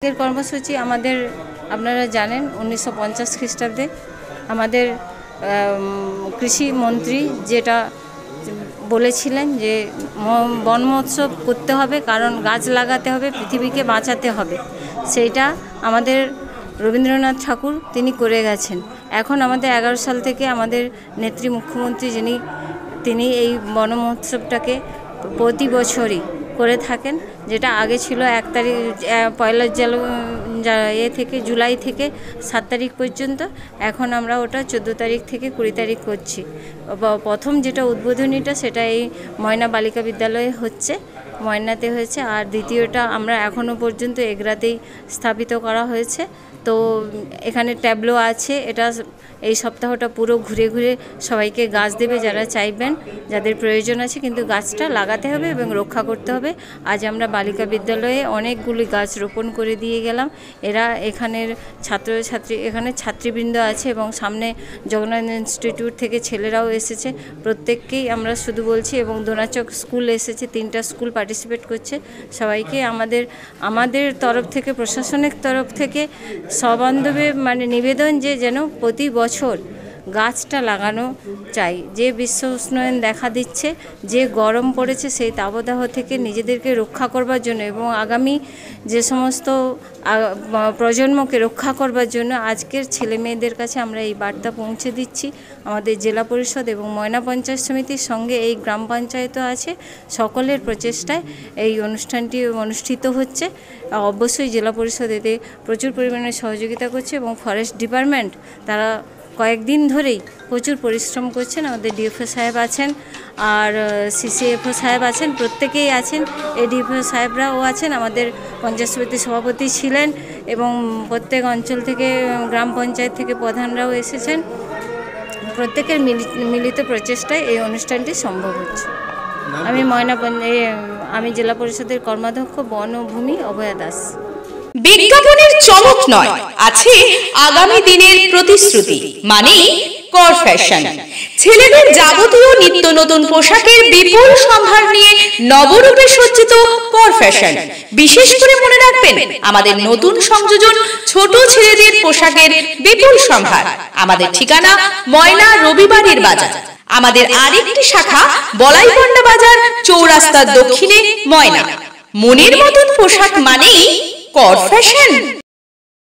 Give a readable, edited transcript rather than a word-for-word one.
এর কর্মসূচি আমাদের আপনারা জানেন 1950 খ্রিস্টাব্দে আমাদের কৃষি মন্ত্রী যেটা বলেছিলেন যে বন মহোৎসব করতে হবে, কারণ গাছ লাগাতে হবে, পৃথিবীকে বাঁচাতে হবে। সেইটা আমাদের রবীন্দ্রনাথ ঠাকুর তিনি করে গেছেন। এখন আমাদের 11 সাল থেকে আমাদের নেত্রী মুখ্যমন্ত্রী তিনি এই বন মহোৎসবটাকে প্রতি বছরই করে থাকেন, যেটা আগে ছিল 1 তারিখ পয়লা থেকে জুলাই থেকে 7 তারিখ পর্যন্ত। এখন আমরা ওটা 14 তারিখ থেকে 20 তারিখ করছি। প্রথম যেটা উদ্বোধনীটা সেটা এই ময়না বালিকা বিদ্যালয়ে হচ্ছে, ময়নাতে হয়েছে, আর দ্বিতীয়টা আমরা এখনও পর্যন্ত এগরাতেই স্থাপিত করা হয়েছে। তো এখানে ট্যাবলো আছে। এটা এই সপ্তাহটা পুরো ঘুরে ঘুরে সবাইকে গাছ দেবে যারা চাইবেন, যাদের প্রয়োজন আছে, কিন্তু গাছটা লাগাতে হবে এবং রক্ষা করতে হবে। আজ আমরা বালিকা বিদ্যালয়ে অনেকগুলি গাছ রোপণ করে দিয়ে গেলাম। এরা এখানের এখানে ছাত্রীবৃন্দ আছে এবং সামনে জগন্নাথ ইনস্টিটিউট থেকে ছেলেরাও এসেছে। প্রত্যেককেই আমরা শুধু বলছি, এবং দোনাচক স্কুল এসেছে, 3টা স্কুল পার্টিসিপেট করছে। সবাইকে আমাদের তরফ থেকে, প্রশাসনের তরফ থেকে সবান্ধবে নিবেদন যে যেন প্রতি বছর গাছটা লাগানো চাই। যে বিশ্ব উষ্ণায়ন দেখা দিচ্ছে, যে গরম পড়েছে, সেই তাপদাহ থেকে নিজেদেরকে রক্ষা করবার জন্য এবং আগামী যে সমস্ত প্রজন্মকে রক্ষা করবার জন্য আজকের ছেলে মেয়েদের কাছে আমরা এই বার্তা পৌঁছে দিচ্ছি। আমাদের জেলা পরিষদ এবং ময়না পঞ্চায়েত সমিতির সঙ্গে এই গ্রাম পঞ্চায়েতও আছে, সকলের প্রচেষ্টায় এই অনুষ্ঠানটি অনুষ্ঠিত হচ্ছে। অবশ্যই জেলা পরিষদ এতে প্রচুর পরিমাণে সহযোগিতা করছে এবং ফরেস্ট ডিপার্টমেন্ট তারা কয়েকদিন ধরেই প্রচুর পরিশ্রম করছেন। আমাদের ডিএফও সাহেব আছেন, আর সিসিএফও সাহেব আছেন, প্রত্যেকেই আছেন, এডিএফও সাহেবরাও আছেন, আমাদের পঞ্চায়েত সমিতির সভাপতি ছিলেন, এবং প্রত্যেক অঞ্চল থেকে, গ্রাম পঞ্চায়েত থেকে প্রধানরাও এসেছেন। প্রত্যেকের মিলিত প্রচেষ্টায় এই অনুষ্ঠানটি সম্ভব হচ্ছে। আমি জেলা পরিষদের কর্মাধ্যক্ষ বনভূমি অভয়া দাস। বিজ্ঞাপনের চমক নয়, আছে আগামী দিনের প্রতিশ্রুতি, মানে কর ফ্যাশন। ছেলেদের যাবতীয় নিত্য নতুন পোশাকের বিপুল সম্ভার নিয়ে নবরূপে সজ্জিত কর ফ্যাশন। বিশেষ করে মনে রাখবেন, আমাদের নতুন সংযোজন ছোট ছেলেদের পোশাকের বিপুল সম্ভার। আমাদের ঠিকানা ময়না রবিবারের বাজার। আমাদের আরেকটি শাখা বলাইপন্ডা বাজার, চৌরাস্তার দক্ষিণে ময়না। মনের মতন পোশাক মানেই কর ফ্যাশন।